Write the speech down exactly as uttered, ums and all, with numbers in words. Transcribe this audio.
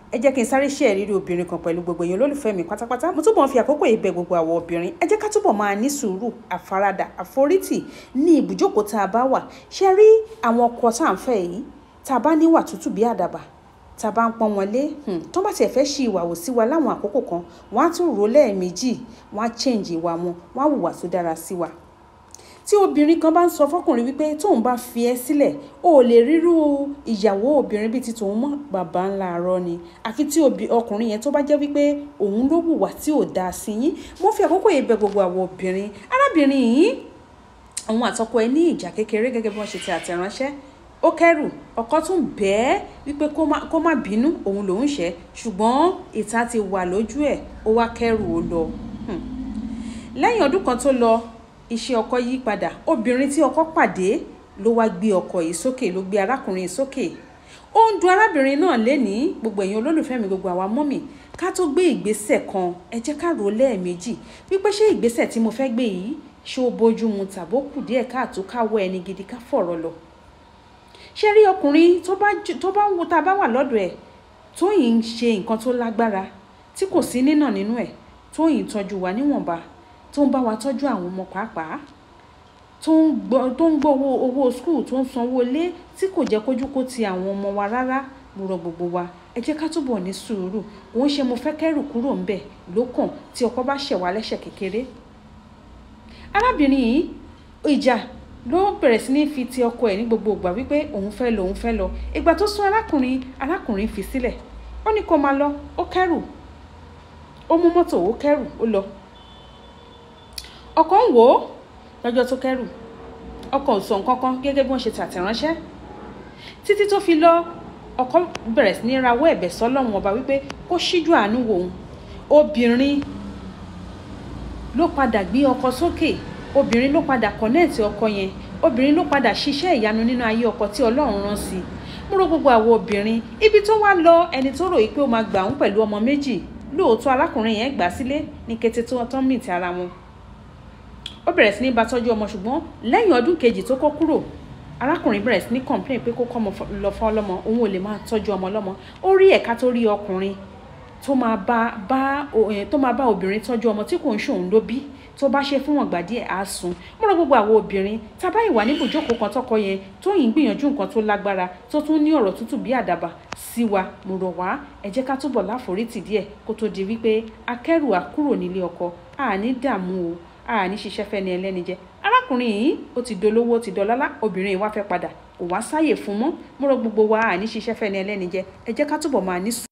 ẹ jẹ́ kí n sáré ṣe ìrírí obìnrin kan pẹ̀lú gbogbo èèyàn olólùfẹ́ mi pátápátá. Mo túbọ̀ fi àkókò ìbẹ̀ gbogbo àwọn obìnrin, ẹ jẹ́ ká túbọ̀ máa ní sùúrù, àfaradà, àforítì ní ibùjókòó tá a bá wà. Ṣé rí àwọn ọkọ tá à ń fẹ́ yìí, tá a bá níwà tútù bí àdàbà, tá a bá ń pọ́n wọn lé, tó bá tiẹ̀ fẹ́ ṣì ìwà wò sí wa láwọn àkókò kan, wọ́n á tún rò lẹ́ẹ̀mejì, wọ́n á change ìwà wọn, wọ́n á hùwà tó dára sí wa. Tí obìnrin kan bá ń sọ fọ́kùnrin wípé tóun bá fi ẹ́ sílẹ̀, o ò lè rírú ìyàwó obìnrin bíi ti tòun mọ́, bàbá ńlá arọ ni. Àfi tí ọkùnrin yẹn tó bá jẹ́ wípé òun ló hùwà tí ò dáa sí yín. Mo fi àkókò yìí bẹ̀ gbogbo àwọn obìnrin. Arábìnrin yìí, àwọn àtọkọ ẹ̀ ní ìjà kékeré gẹ́gẹ́ bí wọ́n ṣe ti àtẹ̀ránṣẹ́. Ó kẹ́rù, ọkọ tún bẹ́ẹ̀ wípé kó má bínú, òun lòún ṣẹ̀, ṣùgbọ́n ìta ti wà lójú ẹ̀, ó wá kẹ́rù ó lọ. Lẹ́yìn ọdún kan tó lọ, iṣẹ́ ọkọ yí padà. Obìnrin tí ọkọ pàdé ló wá gbé ọkọ yìí sókè, ló gbé arákùnrin yìí sókè. Ó ń dùn arábìnrin náà lénìí, gbogbo èèyàn olólùfẹ́ mi, gbogbo àwa mọ́mì, ká tó gbé ìgbésẹ̀ kan, ẹ jẹ́ ká rò lẹ́ẹ̀mejì wípé ṣé ìgbésẹ̀ tí mo fẹ́ gbé yìí ṣé ó bójú mu tàbí ó kù díẹ̀ káàtó ká wọ ẹni gidi ká fọ̀rọ̀ lọ. Ṣé rí ọkùnrin tó bá ń wo tá a bá wà lọ́dọ̀ ẹ̀ tó yìí ń ṣe nǹkan tó lágbára tí kò sí nínà nínú ẹ̀, tó yìí ń tọ́jú wa níwọ̀nba, tó ń bá wa tọ́jú àwọn ọmọ pàápàá, tó ń gbọ́ owó school, tó ń sanwó ilé, tí kò jẹ́ kójú kó ti àwọn ọmọ wa rárá. Mo rọ̀ gbogbo wa, ẹ jẹ́ ká túbọ̀ ní sùúrù. Òun ṣe mo fẹ́ kẹ́rù kúrò ń bẹ̀ lókàn tí ọkọ bá ṣẹ̀ wá lẹ́sẹ̀ kékeré. Arábìnrin yìí, ìjà ló bẹ̀rẹ̀ sí ní fi ti ọkọ ẹ̀ ní gbogbo ìgbà wípé òun fẹ́ lọ, òun fẹ́ lọ. Ìgbà tó sún arákùnrin, arákùnrin fi sílẹ̀. Ó ní kó máa lọ, ó kẹ́rù. Ó mú mọ́tò, ó kẹ́rù, ó lọ. Ọkọ ń wò ó lọ́jọ́ tó kẹ́rù. Ọkọ ò sọ nǹkan kan gẹ́gẹ́ bí wọ́n ṣe tàtẹ̀ránṣẹ́. Títí tó fi lọ, ọkọ bẹ̀rẹ̀ sí ní rawọ́ ẹ̀bẹ̀ sọ́lọ́run ọba wípé kó ṣíjú àánú wò òun. Obìnrin ló padà gbé ọkọ sókè. Obìnrin ló padà kọ̀nẹ́ẹ̀tì ọkọ yẹn. Obìnrin ló padà ṣiṣẹ́ ìyanu nínú ayé ọkọ tí Ọlọ́run rán sí. Mo rọ̀ gbogbo àwọn obìnrin, ibi tó wá lọ, ẹni tó rò yìí pé ó máa gbà òun pẹ̀lú ọmọ méjì, lóòótọ́ arákùnrin yẹn gbà sílé ní kété tó tán mìtì ara wọn. Ó bẹ̀rẹ̀ sí ní bá tọ́jú ọmọ, ṣùgbọ́n lẹ́yìn ọdún kejì tó kó kúrò, arákùnrin bẹ̀rẹ̀ sí ní complain pé kó kọ́ ọmọ lọ fún ọlọ́mọ, òun ò lè máa tọ́jú ọmọ lọ́mọ. Ó rí ẹ̀ka tó rí ọkùnrin tó máa bá bá tó máa bá obìnrin tọ́jú ọmọ tí kò ń ṣòun ló bí, tó bá ṣe fún wọn gbà díẹ̀ á sùn. Mo rọ̀ gbogbo àwọn obìnrin, tá bá ìwà níbù jókòó kan tọkọ yẹn tó yìn gbìyànjú nǹkan tó lágbára, tó tún ní ọ̀rọ̀ tútù bí àdàbà sí wa, mo rọ̀ wá, ẹ jẹ́ ká túbọ̀ láforítì díẹ̀ kó tó di wípé akẹ́rù á kúrò nílé ọkọ. A ní dààmú o, a ní ṣiṣẹ́ fẹ́ ni ẹlẹ́ni jẹ. Arákùnrin yìí ó ti dolówó, ó ti dọlọ́lá, obìnrin yìí wá fẹ́ padà, kò wá sáyè fún mọ́. Mo rọ̀ gbogbo wa, a ní ṣiṣẹ́ fẹ́ ni ẹlẹ́ni jẹ. Ẹ jẹ́ ká túbọ̀ máa ní sùúrù.